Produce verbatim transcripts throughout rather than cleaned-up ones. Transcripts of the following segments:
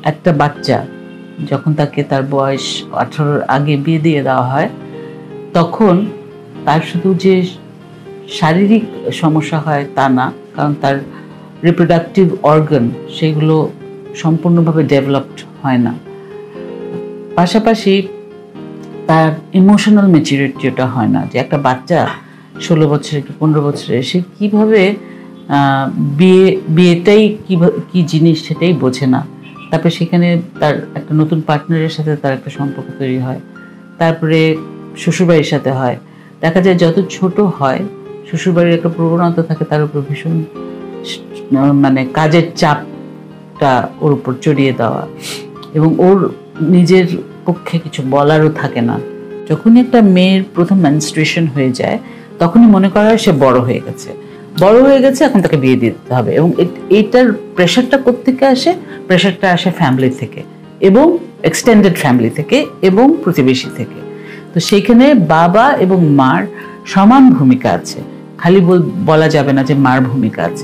একটা বাচ্চা যখন তাকে তার বয়স আঠারোর আগে বিয়ে দিয়ে দেওয়া হয় তখন তার শুধু যে শারীরিক সমস্যা হয় তা না, কারণ তার রিপ্রোডাক্টিভ অর্গান সেগুলো সম্পূর্ণভাবে ডেভেলপড হয় না। পাশাপাশি তার ইমোশনাল ম্যাচুরিটিটা হয় না, যে একটা বাচ্চা ষোলো বছরে কি পনেরো বছরে সে কীভাবে বিয়ে বিয়েটাই কীভাবে কী জিনিস সেটাই বোঝে না। তারপরে সেখানে তার একটা নতুন পার্টনারের সাথে তার একটা সম্পর্ক তৈরি হয়, তারপরে শ্বশুরবাড়ির সাথে হয়। দেখা যায় যত ছোট হয় শ্বশুরবাড়ির একটা প্রবণতা থাকে তার উপর ভীষণ মানে কাজের চাপটা ওর উপর চড়িয়ে দেওয়া, এবং ওর নিজের পক্ষে কিছু বলারও থাকে না। যখনই একটা মেয়ের প্রথম মেনস্ট্রুয়েশন হয়ে যায় তখনই মনে করা হয় সে বড় হয়ে গেছে, বড় হয়ে গেছে এখন তাকে বিয়ে দিতে হবে। এবং এইটার প্রেশারটা কোত্থেকে আসে? প্রেশারটা আসে ফ্যামিলি থেকে, এবং এক্সটেন্ডেড ফ্যামিলি থেকে, এবং প্রতিবেশী থেকে। তো সেইখানে বাবা এবং মার সমান ভূমিকা আছে, খালি বলা যাবে না যে মার ভূমিকা আছে।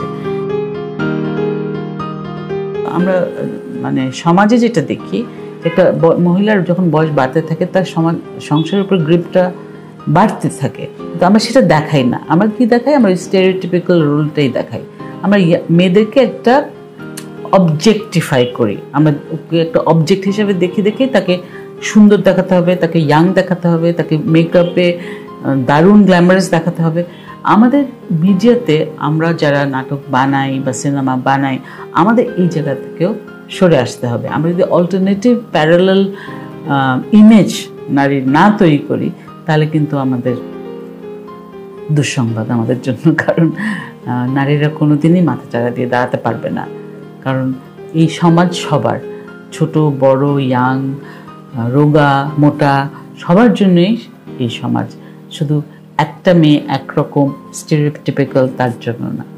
আমরা মানে সমাজে যেটা দেখি, একটা মহিলার যখন বয়স বাড়তে থাকে তার সমাজ সংসারের উপর গ্রিপটা বাড়তে থাকে, তো আমরা সেটা দেখাই না। আমরা কি দেখাই? আমরা স্টেরিওটাইপিক্যাল রুলটাই দেখাই। আমরা মেয়েদেরকে একটা অবজেক্টিফাই করি, আমরা ওকে একটা অবজেক্ট হিসেবে দেখে দেখে তাকে সুন্দর দেখাতে হবে, তাকে ইয়াং দেখাতে হবে, তাকে মেকআপে দারুণ গ্ল্যামারাস দেখাতে হবে। আমাদের মিডিয়াতে আমরা যারা নাটক বানাই বা সিনেমা বানাই, আমাদের এই জায়গা থেকেও সরে আসতে হবে। আমরা যদি অল্টারনেটিভ প্যারালাল ইমেজ নারীর না তৈরি করি তাহলে কিন্তু আমাদের দুঃসংবাদ আমাদের জন্য, কারণ নারীরা কোনো দিনই মাথা চাড়া দিয়ে দাঁড়াতে পারবে না। কারণ এই সমাজ সবার, ছোট বড় ইয়াং রোগা মোটা সবার জন্যই এই সমাজ, শুধু একটা মেয়ে একরকম স্টেরিওটাইপিক্যাল তার জন্য না।